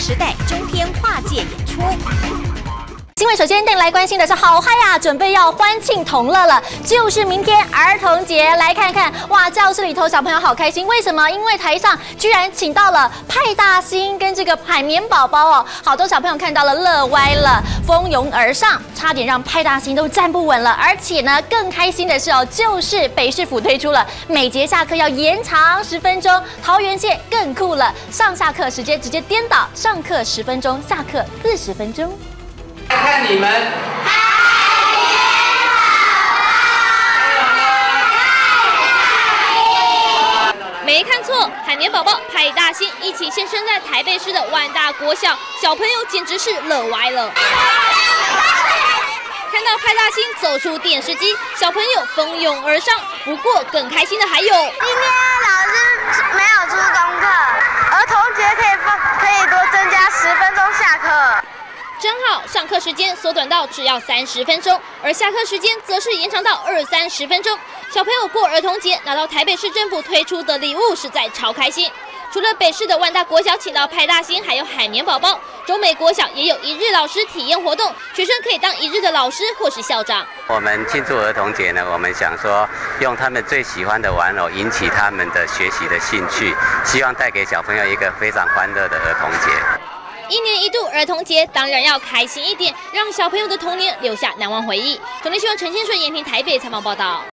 时代中天跨界演出。 新闻首先带你来关心的是，好嗨呀！准备要欢庆同乐了，就是明天儿童节。来看看，哇，教室里头小朋友好开心，为什么？因为台上居然请到了派大星跟这个海绵宝宝哦，好多小朋友看到了乐歪了，蜂拥而上，差点让派大星都站不稳了。而且呢，更开心的是哦，就是北市府推出了每节下课要延长10分钟，桃园县更酷了，上下课时间直接颠倒，上课10分钟，下课40分钟。 看你们， 没看错，海绵宝宝、派大星一起现身在台北市的万大国小，小朋友简直是乐歪了。看到派大星走出电视机，小朋友蜂拥而上。不过更开心的还有，今天老师没有出功课，儿童节可以多增加10分钟下课。 真好，上课时间缩短到只要30分钟，而下课时间则是延长到20-30分钟。小朋友过儿童节拿到台北市政府推出的礼物，实在超开心。除了北市的万大国小请到派大星，还有海绵宝宝，中美国小也有1日老师体验活动，学生可以当1日的老师或是校长。 我们庆祝儿童节呢，我们想说用他们最喜欢的玩偶引起他们的学习的兴趣，希望带给小朋友一个非常欢乐的儿童节。 1年1度儿童节，当然要开心一点，让小朋友的童年留下难忘回忆。中天新闻陈先顺、延平台北采访报道。